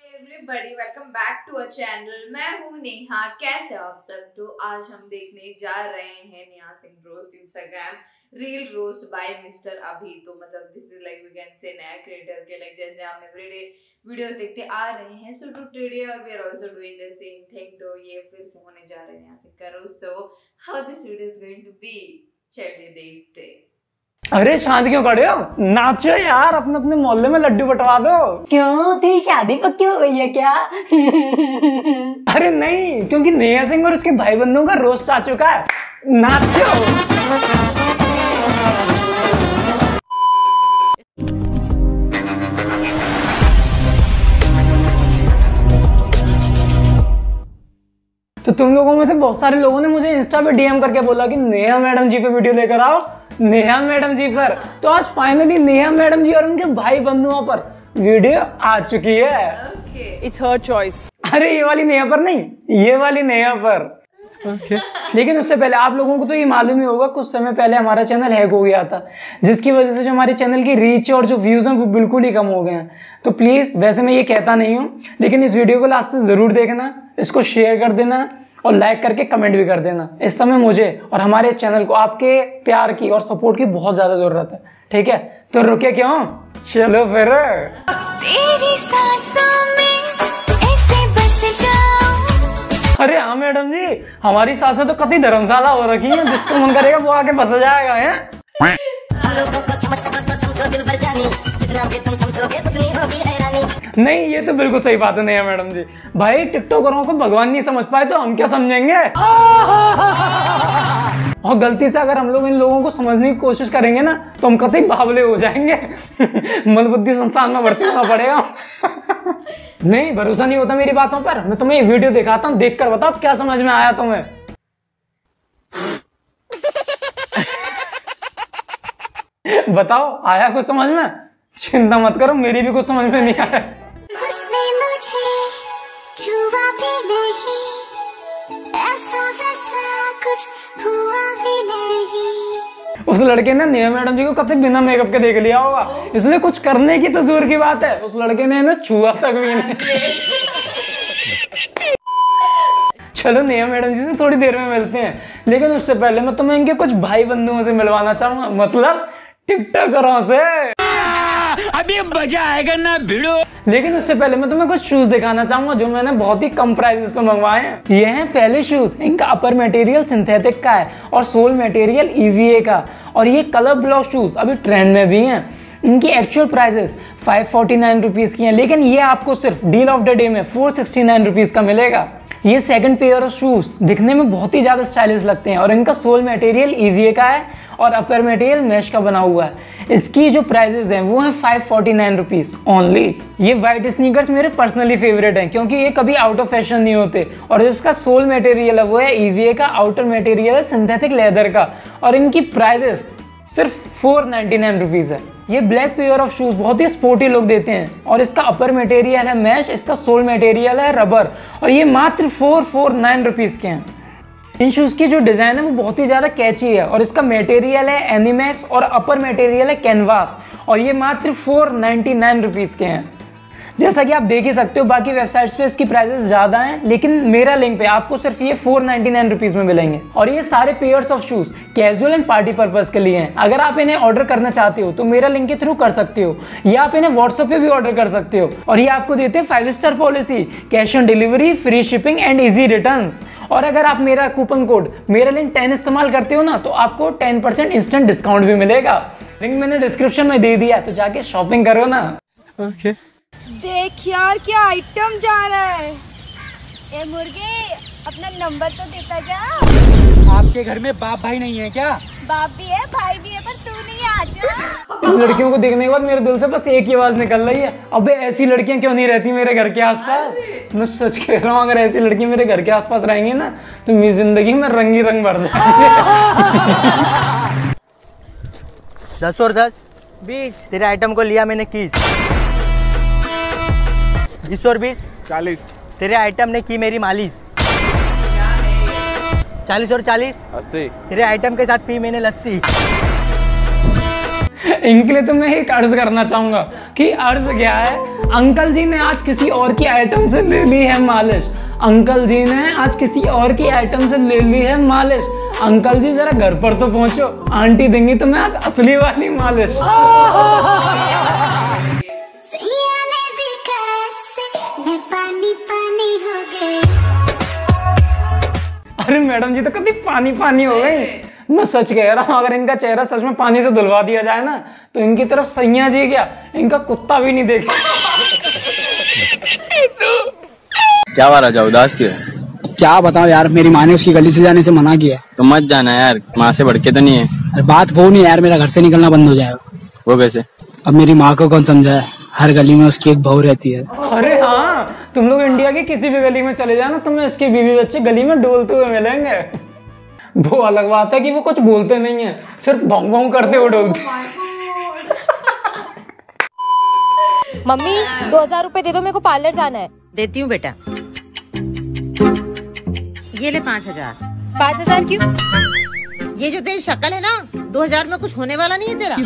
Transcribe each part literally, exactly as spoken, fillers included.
Everybody welcome back to a channel. मैं हूँ नेहा। कैसे हो आप सब? तो आज हम देखने जा रहे हैं Neha Singh roast Instagram reel roast by mister Abhi. तो मतलब this is like we can say नया क्रिएटर के लाइक जैसे हम एवरीडे वीडियोस देखते आ रहे हैं, सो टू टुडे और we are also doing the same thing. तो ये फिर से होने जा रहे हैं नेहा सिंह का roast. So how this video is going to be, चलिए देखते हैं। अरे शांत क्यों खड़े हो? नाचो यार, अपने अपने मोहल्ले में लड्डू बंटवा दो। क्यों, तेरी शादी पक्की हो गई है क्या? अरे नहीं, क्योंकि नेहा सिंह और उसके भाई बंधुओं का रोस्ट आ चुका है। नाचो। तो तुम लोगों में से बहुत सारे लोगों ने मुझे इंस्टा पे डीएम करके बोला कि नेहा मैडम जी पे वीडियो लेकर आओ, नेहा मैडम जी पर। तो आज फाइनली नेहा मैडम जी और उनके भाई बंधुओं पर वीडियो आ चुकी है। It's her choice. अरे ये वाली नेहा पर नहीं, ये वाली नेहा पर। okay. लेकिन उससे पहले आप लोगों को तो ये मालूम ही होगा, कुछ समय पहले हमारा चैनल हैक हो गया था, जिसकी वजह से जो हमारे चैनल की रीच और जो व्यूज हैं वो बिल्कुल ही कम हो गए हैं। तो प्लीज, वैसे मैं ये कहता नहीं हूँ, लेकिन इस वीडियो को लास्ट से जरूर देखना, इसको शेयर कर देना और लाइक करके कमेंट भी कर देना। इस समय मुझे और हमारे चैनल को आपके प्यार की और सपोर्ट की बहुत ज्यादा जरूरत है, ठीक है? तो रुके क्यों, चलो फिर। तेरी सांसों में ऐसे बस जाऊं। अरे हाँ मैडम जी, हमारी सासें तो कतई धर्मशाला हो रखी हैं, जिसको मन करेगा वो आके बस जाएगा। है नहीं, ये तो बिल्कुल सही बात है नहीं मैडम जी। भाई टिकटॉकरों को भगवान नहीं समझ पाए तो हम क्या समझेंगे? और गलती से अगर हम लोग इन लोगों को समझने की कोशिश करेंगे ना तो हम कतई बावले हो जाएंगे। मन बुद्धि संस्थान में भर्ती होना पड़ेगा। नहीं, भरोसा नहीं होता मेरी बातों पर? मैं तुम्हें ये वीडियो दिखाता हूँ, देख कर बताओ क्या समझ में आया तुम्हें। बताओ, आया कुछ समझ में? चिंता मत करो, मेरी भी कुछ समझ में नहीं आया। उसने मुझे छुआ भी नहीं, ऐसा वैसा कुछ हुआ भी नहीं। उस लड़के ने नेहा मैडम जी को कतई बिना मेकअप के देख लिया होगा, इसलिए कुछ करने की तो दूर की बात है, उस लड़के ने ना छुआ तक भी नहीं। चलो नेहा मैडम जी से थोड़ी देर में मिलते हैं, लेकिन उससे पहले मैं तुम्हें इनके कुछ भाई बंधुओं से मिलवाना चाहूंगा, मतलब टिकटॉकरों से। अभी मजा आएगा ना भिड़ो। लेकिन उससे पहले मैं तुम्हें कुछ शूज दिखाना चाहूंगा जो मैंने बहुत ही कम प्राइसेस पे मंगवाए हैं। ये हैं पहले शूज। इनका अपर मटेरियल सिंथेटिक का है और सोल मटेरियल ईवीए का, और ये कलर ब्लॉक शूज अभी ट्रेंड में भी हैं। इनकी actual prices five forty nine rupees की हैं, लेकिन ये आपको सिर्फ डील ऑफ द डे में फोर सिक्सटी नाइन रुपीज का मिलेगा। ये सेकंड पेयर ऑफ शूज दिखने में बहुत ही ज्यादा स्टाइलिश लगते हैं और इनका सोल मटेरियल ईवीए का है और अपर मटेरियल मैश का बना हुआ है। इसकी जो प्राइसेस हैं वो हैं five forty nine rupees only. ये व्हाइट स्नीकर्स मेरे पर्सनली फेवरेट हैं क्योंकि ये कभी आउट ऑफ फैशन नहीं होते, और इसका सोल मटेरियल है वो है ईवीए का, आउटर मटेरियल है सिंथेटिक लेदर का, और इनकी प्राइसेस सिर्फ फोर नाइनटी नाइन रुपीज है। ये ब्लैक पेयर ऑफ शूज बहुत ही स्पोर्टी लुक देते हैं और इसका अपर मटेरियल है मैश, इसका सोल मटेरियल है रबर, और ये मात्र फोर फोर नाइन रुपीज के हैं। इन शूज की जो डिजाइन है वो बहुत ही ज्यादा कैची है और इसका मटेरियल है एनिमैक्स और अपर मटेरियल है कैनवास, और ये मात्र फोर नाइनटी नाइन रुपीज के हैं। जैसा कि आप देख ही सकते हो, बाकी वेबसाइट्स पे इसकी प्राइसेस ज्यादा हैं, लेकिन मेरा लिंक पे आपको सिर्फ ये फोर नाइनटी नाइन रुपीज में मिलेंगे। और ये सारे pairs of shoes casual and party purpose के लिए हैं। अगर आप इन्हें ऑर्डर करना चाहते हो तो मेरा लिंक के थ्रू कर सकते हो, या आप इन्हें व्हाट्सएप पे भी ऑर्डर कर सकते हो। और ये आपको देते हैं five star policy, cash on delivery, free shipping and easy return. और अगर आप मेरा कूपन कोड मेरा लिंक टेन इस्तेमाल करते हो ना तो आपको टेन परसेंट इंस्टेंट डिस्काउंट भी मिलेगा। लिंक मैंने डिस्क्रिप्शन में दे दिया, तो जाके शॉपिंग करो ना। ओके। देख यार क्या आइटम जा रहा है। ए मुर्गे, अपना नंबर तो देता जा। आपके घर में बाप भाई नहीं है क्या? बाप भी है, भाई भी है, पर तू नहीं आ जा। इन लड़कियों को देखने के बाद मेरे दिल से बस एक ही आवाज निकल रही है, अबे ऐसी लड़कियां क्यों नहीं रहती मेरे घर के आसपास। मैं सच कह रहा हूँ, अगर ऐसी लड़कियां मेरे घर के आसपास रहेंगी ना तो मेरी जिंदगी में रंगी रंग भर जाएंगे। दस और दस बीस। तेरे आइटम को लिया मैंने किस। बीस और बीस चालीस। तेरे आइटम ने की मेरी मालिश। चालीस और चालीस अस्सी। तेरे आइटम के साथ पी मैंने लस्सी। इनके लिए तो मैं एक अर्ज करना चाहूंगा कि अर्ज क्या है, अंकल जी ने आज किसी और की आइटम से ले ली है मालिश, अंकल जी ने आज किसी और की आइटम से ले ली है मालिश, अंकल जी जरा घर पर तो पहुंचो, आंटी देंगी तुम्हें आज असली वाली मालिश। अरे मैडम जी तो कभी पानी पानी हो गई। मैं सच कह रहा हूँ, अगर इनका चेहरा सच में पानी से धुलवा दिया जाए ना तो इनकी तरफ सैया जी क्या इनका कुत्ता भी नहीं देखे। क्या हुआ राजा, उदास क्यों? क्या बताओ यार, मेरी माँ ने उसकी गली से जाने से मना किया। तो मत जाना यार, माँ से भड़के तो नहीं है? अरे बात वो नहीं यार, मेरा घर से निकलना बंद हो जाएगा। वो कैसे? अब मेरी माँ को कौन समझाए, हर गली में उसकी एक बहू रहती है। अरे हाँ, तुम लोग इंडिया की किसी भी गली में चले जाना, तुम्हें उसके बीवी बच्चे गली में डोलते हुए मिलेंगे। वो अलग बात है कि वो कुछ बोलते नहीं है, सिर्फ भौं भौं करते हुए डोलते। मम्मी दो हजार रूपए दे दो, मेरे को पार्लर जाना है। देती हूँ बेटा, ये ले पाँच हजार। पाँच हजार क्यों? ये जो तेरी शक्ल है ना, दो हजार में कुछ होने वाला नहीं है तेरा।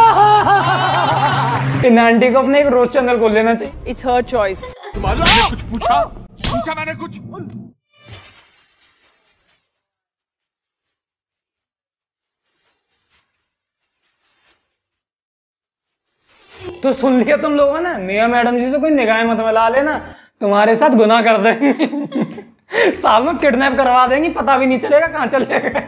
इन आंटी को अपने एक रोज चैनल खोल लेना चाहिए। It's her choice. मैंने कुछ पूछा पूछा मैंने कुछ। तो सुन लिया तुम लोगों ने, मियां मैडम जी से कोई निगाह मत मिला लेना, तुम्हारे साथ गुनाह कर देंगे। साल में किडनैप करवा देंगी, पता भी नहीं चलेगा कहाँ चले गए।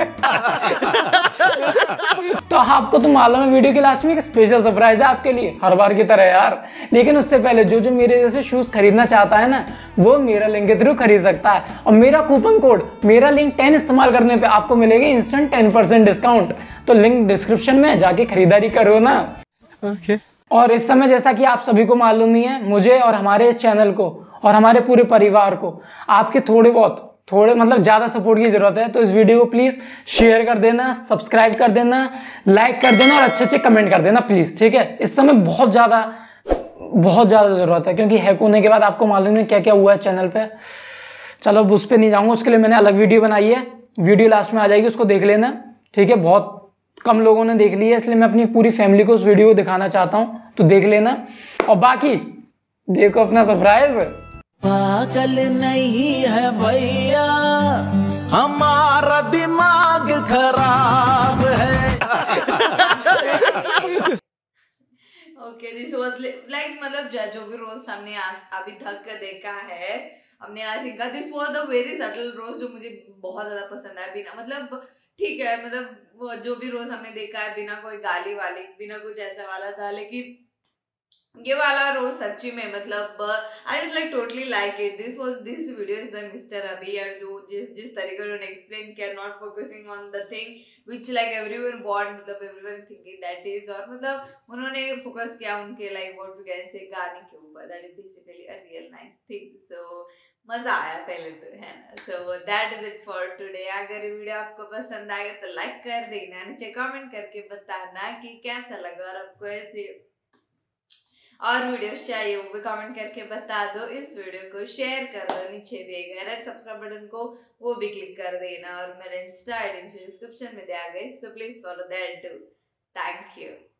तो आपको तो मालूम है वीडियो के लास्ट में एक स्पेशल सरप्राइज है आपके लिए, हर बार की तरह यार। लेकिन उससे पहले जो जो मेरे जैसे शूज खरीदना चाहता है ना, वो मेरा लिंक के थ्रू खरीद सकता है, और मेरा कूपन कोड मेरा लिंक टेन इस्तेमाल करने पे आपको मिलेगी इंस्टेंट टेन परसेंट डिस्काउंट। तो लिंक डिस्क्रिप्शन में जाके खरीदारी करो ना। ओके। और इस समय जैसा कि आप सभी को मालूम ही है, मुझे और हमारे इस चैनल को और हमारे पूरे परिवार को आपके थोड़े बहुत थोड़े मतलब ज़्यादा सपोर्ट की ज़रूरत है। तो इस वीडियो को प्लीज़ शेयर कर देना, सब्सक्राइब कर देना, लाइक कर देना और अच्छे अच्छे कमेंट कर देना प्लीज़, ठीक है। इस समय बहुत ज़्यादा बहुत ज़्यादा ज़रूरत है, क्योंकि हैक होने के बाद आपको मालूम है क्या क्या हुआ है चैनल पर। चलो अब उस पर नहीं जाऊँगा, उसके लिए मैंने अलग वीडियो बनाई है, वीडियो लास्ट में आ जाएगी, उसको देख लेना, ठीक है। बहुत कम लोगों ने देख ली है, इसलिए मैं अपनी पूरी फैमिली को उस वीडियो को दिखाना चाहता हूँ, तो देख लेना। और बाकी देखो अपना सरप्राइज। पागल नहीं है भैया, हमारा दिमाग खराब है। ओके, दिस वाज लाइक मतलब जो भी रोज हमने आज अभी तक देखा है, हमने आज इनका this was the very subtle roast जो मुझे बहुत ज्यादा पसंद आया। बिना मतलब ठीक है, मतलब जो भी रोज हमने देखा है बिना कोई गाली वाली, बिना कुछ ऐसा वाला था, लेकिन ये वाला रोज सच्ची में मतलब I just like totally like it. This was this video is by mister Abhi, और जो जिस जिस तरीके से उन्होंने एक्सप्लेन किया, not focusing on the thing which like everyone want, मतलब एवरीवन थिंकिंग दैट इज, और मतलब उन्होंने फोकस किया उनके लाइक व्हाट वी कैन से गाने के ऊपर, that is basically a real nice thing. So मजा आया पहले तो, है ना। So that is it for today. अगर ये वीडियो आपको पसंद आए तो लाइक कर देना, नीचे कमेंट करके बताना कि कैसा लगा, और आपको ऐसे और वीडियोस चाहिए वो भी कमेंट करके बता दो। इस वीडियो को शेयर कर दो, नीचे दिए गए रेड सब्सक्राइब बटन को वो भी क्लिक कर देना, और मेरा इंस्टा आईडी डिस्क्रिप्शन में दिया गया, so please follow that too. Thank you.